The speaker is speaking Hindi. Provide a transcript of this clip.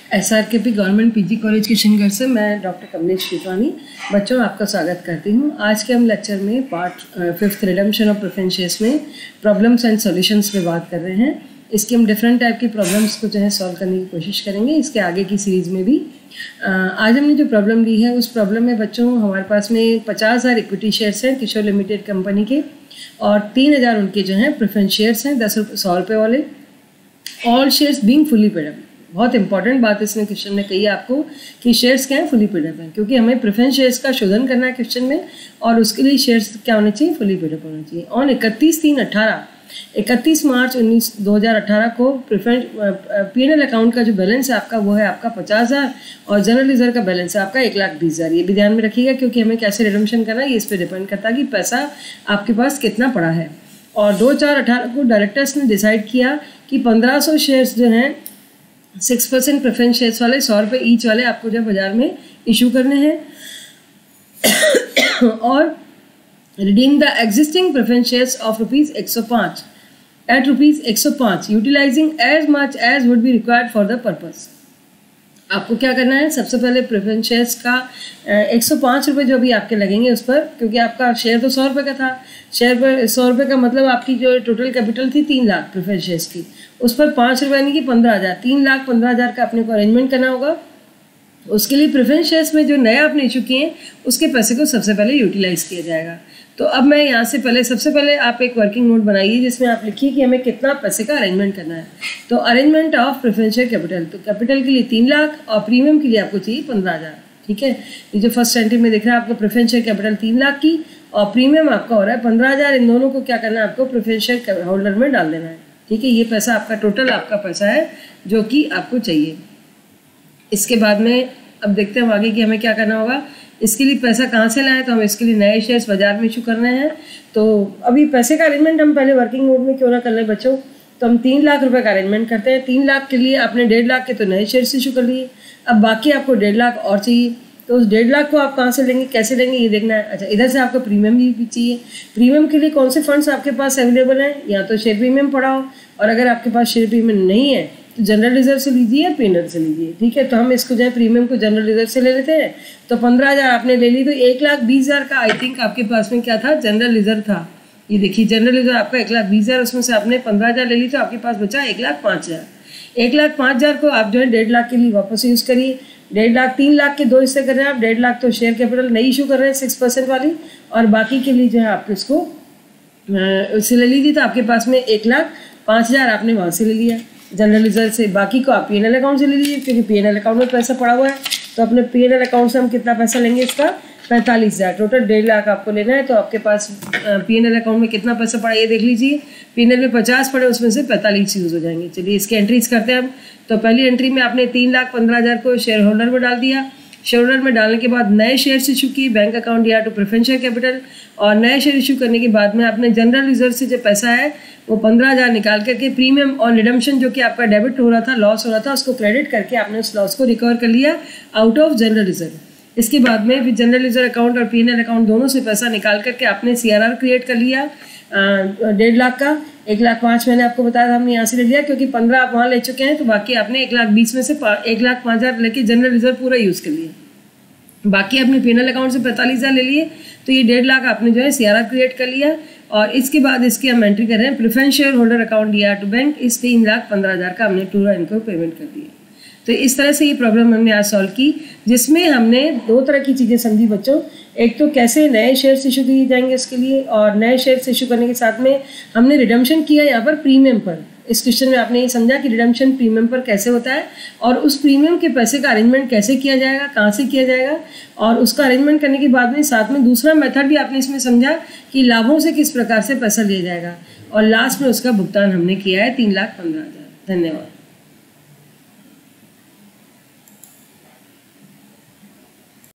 SRKP government PG college Kishangarh से मैं डॉक्टर कमलेश टिटवानी बच्चों आपका स्वागत करती हूँ। आज के हम लेक्चर में part 5 redemption of preference shares में प्रॉब्लम्स एंड सॉल्यूशंस पे बात कर रहे हैं। इसके हम डिफरेंट टाइप की प्रॉब्लम्स को जो है सॉल्व करने की कोशिश करेंगे इसके आगे की सीरीज़ में भी। आज हमने जो प्रॉब्लम ली है उस प्रॉब्लम में बच्चों हमारे पास में 50,000 इक्विटी शेयर्स हैं किशोर लिमिटेड कंपनी के और 3,000 उनके जो हैं प्रेफरेंस शेयर्स हैं 100 रुपये वाले। All shares being fully paid up. बहुत इंपॉर्टेंट बात इसमें क्वेश्चन ने कही है आपको कि शेयर्स क्या है, फुली पेड अप है, क्योंकि हमें प्रेफरेंस शेयर्स का शोधन करना है क्वेश्चन में और उसके लिए शेयर्स क्या होने चाहिए, फुली पेड अप होना चाहिए। ऑन 31 मार्च 2018 को प्रेफरेंस P&L अकाउंट का जो बैलेंस है आपका वो है आपका 50,000 और जनरल रिजर्व का बैलेंस है आपका 1,20,000। ये भी ध्यान में रखिएगा क्योंकि हमें कैसे रिडम्पशन करना है ये इस पर डिपेंड करता है कि पैसा आपके पास कितना पड़ा है। और 2/4/18 को डायरेक्टर्स ने डिसाइड किया कि 1500 शेयर्स जो हैं 6% प्रेफरेंस शेयर्स वाले 100 रुपये ईच वाले आपको जो बाजार में इशू करने हैं और redeem the existing preference shares of ₹105 at ₹105 utilising as much as would be required for the purpose. आपको क्या करना है, सबसे पहले प्रेफरेंस शेयर्स का 105 रुपये जो भी आपके लगेंगे उस पर, क्योंकि आपका शेयर तो 100 रुपये का था, शेयर पर 100 रुपये का मतलब आपकी जो टोटल कैपिटल थी 3 लाख प्रेफरेंस शेयर्स की, उस पर 5 रुपये यानी कि 15,000, 3,15,000 का अपने को अरेंजमेंट करना होगा। उसके लिए प्रेफरेंस शेयर्स में जो नया आपने इशू किए हैं उसके पैसे को सबसे पहले यूटिलाइज़ किया जाएगा। तो अब मैं यहाँ से सबसे पहले आप एक वर्किंग नोट बनाइए जिसमें आप लिखिए कि हमें कितना पैसे का अरेंजमेंट करना है। तो arrangement of preference share capital, तो कैपिटल के लिए 3 लाख और प्रीमियम के लिए आपको चाहिए 15,000। ठीक है, ये जो फर्स्ट एंट्री में दिख रहा है आपको प्रेफरेंस शेयर कैपिटल 3 लाख की और प्रीमियम आपका हो रहा है 15,000। इन दोनों को क्या करना है, आपको प्रेफरेंस शेयर होल्डर में डाल देना है। ठीक है, ये पैसा आपका टोटल आपका पैसा है जो कि आपको चाहिए। इसके बाद में अब देखते हैं आगे कि हमें क्या करना होगा। इसके लिए पैसा कहाँ से लाएं, तो हम इसके लिए नए शेयर्स बाजार में इशू करने हैं। तो अभी पैसे का अरेंजमेंट हम पहले वर्किंग मोड में क्यों ना कर लें बच्चों, तो हम 3 लाख रुपए का अरेंजमेंट करते हैं। 3 लाख के लिए आपने 1.5 लाख के तो नए शेयर्स इशू कर लिए, अब बाकी आपको 1.5 लाख और चाहिए। तो उस 1.5 लाख को आप कहाँ से लेंगे, कैसे लेंगे ये देखना है। अच्छा, इधर से आपको प्रीमियम भी चाहिए। प्रीमियम के लिए कौन से फंड्स आपके पास अवेलेबल हैं, या तो शेयर प्रीमियम पड़ा हो, और अगर आपके पास शेयर प्रीमियम नहीं है तो जनरल रिजर्व से लीजिए या P&L से लीजिए। ठीक है, तो हम इसको जो है प्रीमियम को जनरल रिजर्व से ले लेते हैं। तो 15,000 आपने ले ली, तो 1,20,000 का आई थिंक आपके पास में क्या था, जनरल रिजर्व था। ये देखिए जनरल रिजर्व आपका 1,20,000, उसमें से आपने 15,000 ले ली तो आपके पास बचा 1,05,000। 1,05,000 को आप जो है 1.5 लाख के लिए वापस यूज़ करिए। 1.5 लाख 3 लाख के 2 हिस्से कर रहे हैं आप। 1.5 लाख तो शेयर कैपिटल नई इशू कर रहे हैं 6% वाली, और बाकी के लिए जो है आप इसको उससे ले लीजिए। तो आपके पास में 1,05,000 आपने वहाँ से ले लिया जनरल रिजर्व से, बाकी को आप P&L अकाउंट से ले लीजिए क्योंकि P&L अकाउंट में पैसा पड़ा हुआ है। तो अपने P&L अकाउंट से हम कितना पैसा लेंगे, इसका 45,000। टोटल 1.5 लाख आपको लेना है। तो आपके पास P&L अकाउंट में कितना पैसा पड़ा ये देख लीजिए। P&L में 50 पड़े, उसमें से 45 यूज़ हो जाएंगे। चलिए इसकी एंट्रीज करते हैं हम। तो पहली एंट्री में आपने 3,15,000 को शेयर होल्डर में डाल दिया। शेयर होल्डर में डालने के बाद नए शेयर्स इशू किए बैंक अकाउंट या तो प्रेफरेंस शेयर कैपिटल, और नए शेयर इशू करने के बाद में आपने जनरल रिजर्व से जो पैसा है वो 15,000 निकाल करके प्रीमियम और रिडम्पशन जो कि आपका डेबिट हो रहा था, लॉस हो रहा था, उसको क्रेडिट करके आपने उस लॉस को रिकवर कर लिया आउट ऑफ जनरल रिजर्व। इसके बाद में फिर जनरल रिजर्व अकाउंट और P&L अकाउंट दोनों से पैसा निकाल करके आपने CRR क्रिएट कर लिया 1.5 लाख का। 1,05,000 मैंने आपको बताया था हमने यहाँ से ले लिया क्योंकि 15 आप वहाँ ले चुके हैं, तो बाकी आपने 1,20,000 में से 1,05,000 लेके जनरल रिजर्व पूरा यूज़ कर लिया। बाकी आपने P&L अकाउंट से 45,000 ले लिए, तो ये 1.5 लाख आपने जो है CRR क्रिएट कर लिया। और इसके बाद इसकी हम एंट्री कर रहे हैं प्रेफरेंस शेयर होल्डर अकाउंट या टू बैंक, इस 3,15,000 का हमने पूरा इनको पेमेंट कर दिया। तो इस तरह से ये प्रॉब्लम हमने आज सॉल्व की, जिसमें हमने 2 तरह की चीज़ें समझी बच्चों। एक तो कैसे नए शेयर्स इशू किए जाएंगे इसके लिए, और नए शेयर्स इशू करने के साथ में हमने रिडम्पशन किया यहाँ पर प्रीमियम पर। इस क्वेश्चन में आपने ये समझा कि रिडम्पशन प्रीमियम पर कैसे होता है और उस प्रीमियम के पैसे का अरेंजमेंट कैसे किया जाएगा, कहाँ से किया जाएगा, और उसका अरेंजमेंट करने के बाद में साथ में दूसरा मेथड भी आपने इसमें समझा कि लाभों से किस प्रकार से पैसा लिया जाएगा, और लास्ट में उसका भुगतान हमने किया है 3,15,000। धन्यवाद।